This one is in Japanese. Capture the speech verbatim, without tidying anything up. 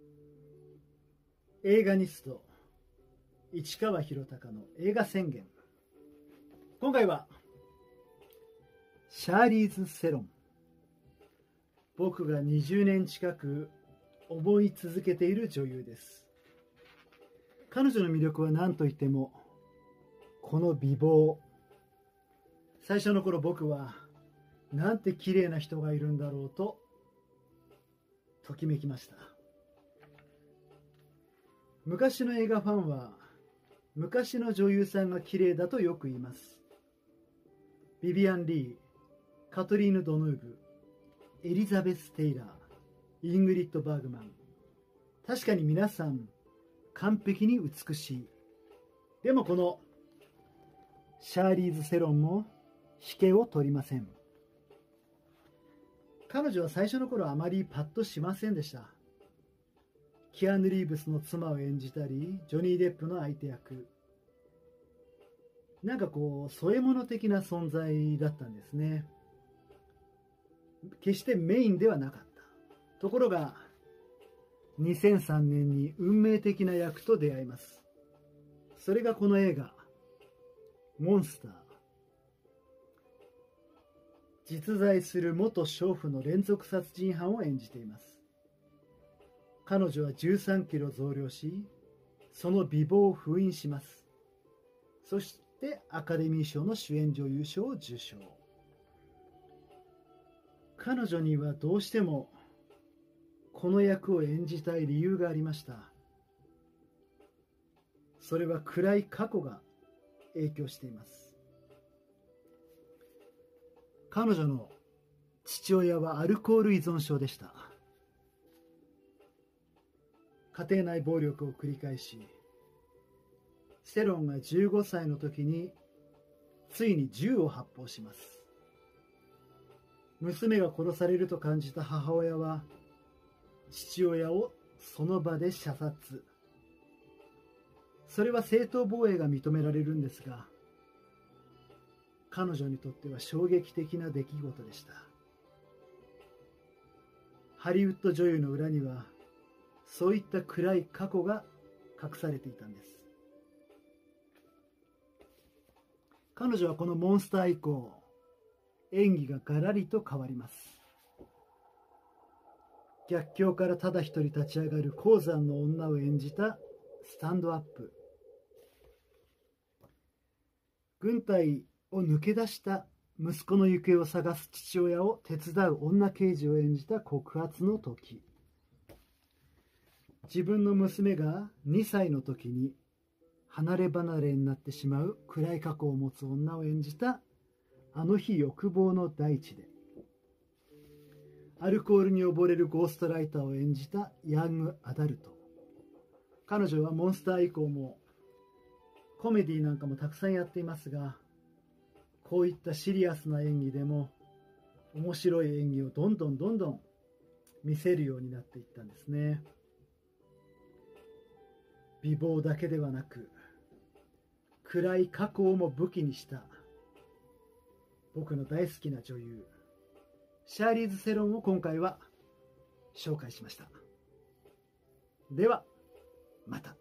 映画ニスト市川博隆の映画宣言。今回はシャーリーズ・セロン。僕がにじゅうねん近く思い続けている女優です。彼女の魅力は何といってもこの美貌。最初の頃僕はなんて綺麗な人がいるんだろうとときめきました。昔の映画ファンは昔の女優さんが綺麗だとよく言います。ビビアン・リー、カトリーヌ・ドヌーブ、エリザベス・テイラー、イングリッド・バーグマン。確かに皆さん完璧に美しい。でもこのシャーリーズ・セロンも引けを取りません。彼女は最初の頃あまりパッとしませんでした。キアヌ・リーブスの妻を演じたり、ジョニー・デップの相手役。なんかこう添え物的な存在だったんですね。決してメインではなかった。ところがにせんさんねんに運命的な役と出会います。それがこの映画モンスター。実在する元娼婦の連続殺人犯を演じています。彼女はじゅうさんキロ増量し、その美貌を封印します。そしてアカデミー賞の主演女優賞を受賞。彼女にはどうしてもこの役を演じたい理由がありました。それは暗い過去が影響しています。彼女の父親はアルコール依存症でした。家庭内暴力を繰り返し、セロンがじゅうごさいの時についに銃を発砲します。娘が殺されると感じた母親は父親をその場で射殺。それは正当防衛が認められるんですが、彼女にとっては衝撃的な出来事でした。ハリウッド女優の裏にはそういった暗い過去が隠されていたんです。彼女はこのモンスター以降、演技がガラリと変わります。逆境からただ一人立ち上がる鉱山の女を演じたスタンドアップ。軍隊を抜け出した息子の行方を探す父親を手伝う女刑事を演じた告発の時。自分の娘がにさいの時に離れ離れになってしまう暗い過去を持つ女を演じたあの日欲望の大地で。アルコールに溺れるゴーストライターを演じたヤングアダルト。彼女はモンスター以降もコメディなんかもたくさんやっていますが、こういったシリアスな演技でも面白い演技をどんどんどんどん見せるようになっていったんですね。美貌だけではなく暗い過去をも武器にした僕の大好きな女優シャーリーズ・セロンを今回は紹介しました。ではまた。